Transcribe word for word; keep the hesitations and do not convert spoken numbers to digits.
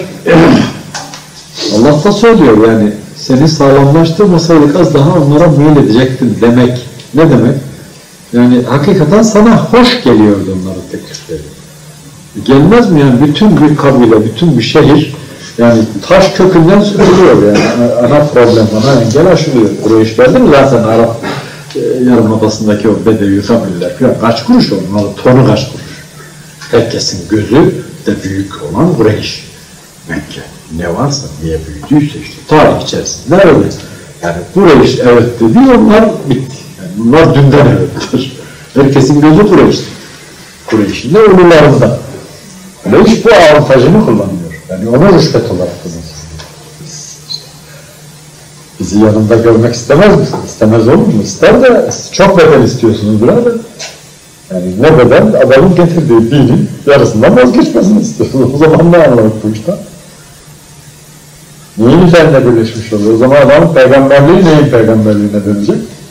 Allah da söylüyor yani, seni sağlamlaştırmasaydık az daha onlara meyledecektin demek. Ne demek? Yani hakikaten sana hoş geliyordu onların teklifleri. Gelmez mi yani bütün bir kabile, bütün bir şehir yani taş kökünden sürülüyor yani. Ana problem, ana engel aşılıyor. Kureyş geldi mi zaten Arap e, Yarımadası'ndaki o Bedevi kabileler falan kaç kuruş onların tonu kaç kuruş. Herkesin gözü de büyük olan Kureyş. Mekke. Ne varsa, niye büyüdüyse işte tarih içerisinde öyle. Yani Kureyş evet dedi, onlar bitti. Yani bunlar dünden evettir. Herkesin gözü Kureyş'tir. Kureyş'in de ölülerinde. Kureyş bu avantajını kullanıyor. Yani ona rüşvet olarak kazanır. Bizi yanında görmek istemez misin? İstemez olur mu? İster de çok bedel istiyorsunuz birader. Yani ne bedel? Adamın getirdiği dinin yarısından vazgeçmesini istiyorsunuz. O zaman ne anladık bu işten? Neyin üzerine birleşmiş oluyor? O zaman adamın peygamberliği neyin peygamberliğine dönecek?